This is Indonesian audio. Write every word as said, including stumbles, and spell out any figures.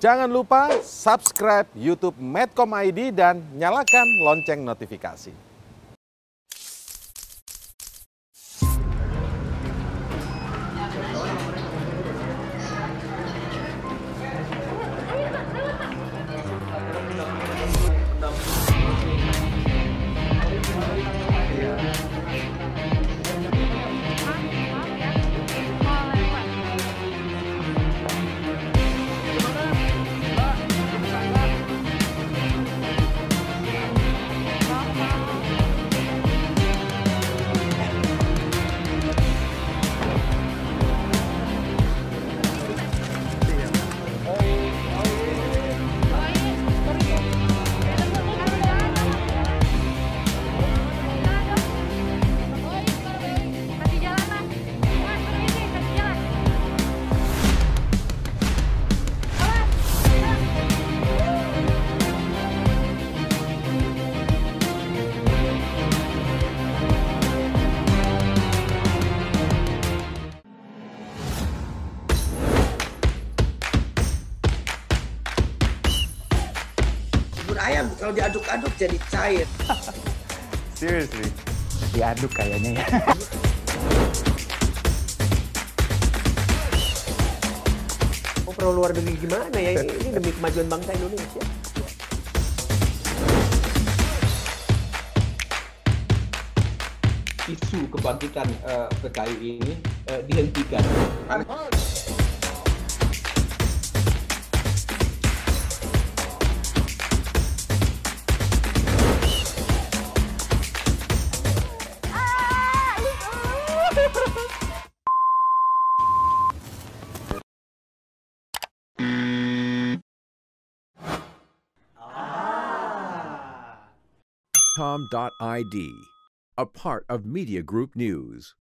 Jangan lupa subscribe YouTube Medcom I D dan nyalakan lonceng notifikasi. Ayam kalau diaduk-aduk jadi cair. Seriously? Diaduk kayaknya ya. Oh, perlu luar negeri gimana ya? Ini demi kemajuan bangsa Indonesia. Isu kebangkitan uh, P K I ini uh, dihentikan. Medcom dot I D, a part of Media Group News.